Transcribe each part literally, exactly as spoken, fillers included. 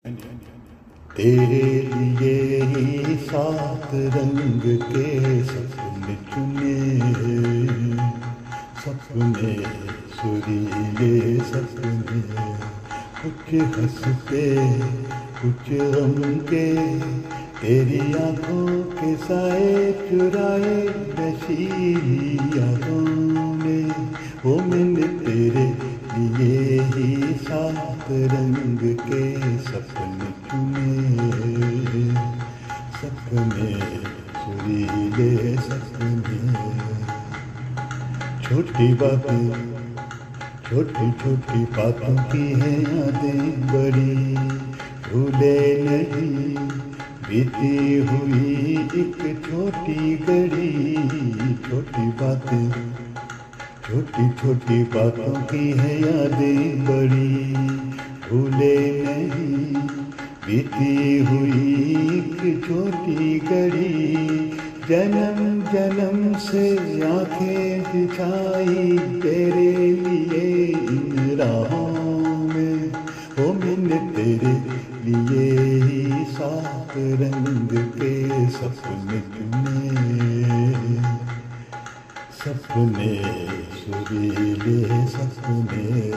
तेरे लिए ही सात रंग के सपने चुने, सपने सुरीले सपने, कुछ हंसते कुछ गम के, तेरी आंखों के साए चुराए नशीली यादों ने। वो मैंने तेरे लिए ही सात रंग के सपने चुने, सपने सुरीले सपने। छोटी बातें छोटी छोटी बातों की हैं यादें बड़ी, भूले नहीं बीती हुई एक छोटी घड़ी। छोटी बातें छोटी छोटी बातों की है यादें बड़ी, भूले नहीं बीती हुई एक छोटी घड़ी। जन्म जन्म से आंखें बिछाई तेरे लिए इन राहों में, ओ मैंने तेरे लिए ही सात रंग के सपने चुने, सपने सुरीले सपने।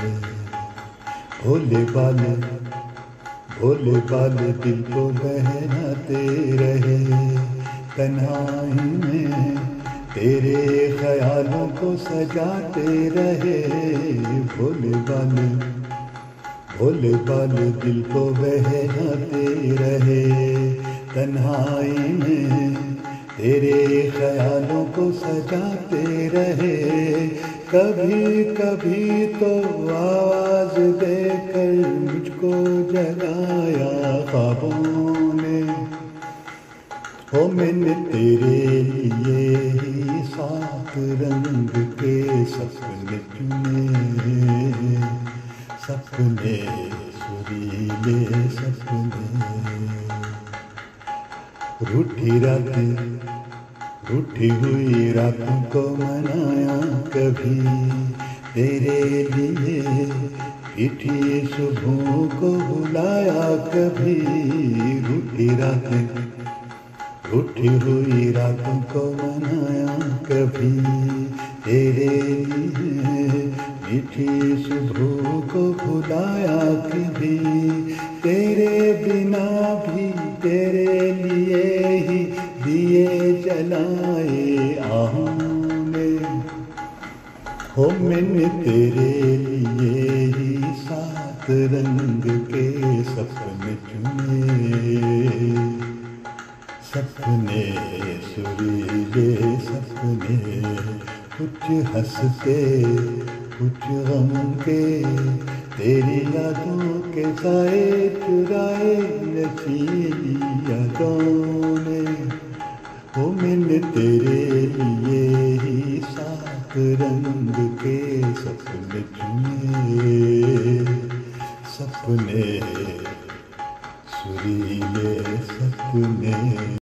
भोले बाले भोले बाले दिल को बहलाते रहे, तन्हाई में तेरे ख्यालों को सजाते रहे। भोले बाले भोले बाले दिल को बहलाते रहे, तन्हाई में तेरे ख्यालों को सजाते रहे। कभी कभी तो आवाज देकर मुझको जगाया ख्वाबों ने, ओ मैंने तेरे लिए ही सात रंग के सपने चुने, सपने सुरीले सपने। रूठी रातें रूठी हुई रातों को मनाया कभी तेरे लिए, मीठी सुबहों को बुलाया कभी। रूठी रातें रूठी हुई रातों को मनाया कभी तेरे लिए, मीठी सुबहों को बुलाया कभी। तेरे बिना भी तेरे लिए ही दिए जलाए आहों ने, हो मैंने तेरे लिए ही सात रंग के सपने चुने, सपने सुरीले सपने। कुछ हंसते कुछ गम के, तेरी यादों के साए चुराए नशीली यादों ने। ओ मैंने तेरे लिए ही सात रंग के सपने चुने, सपने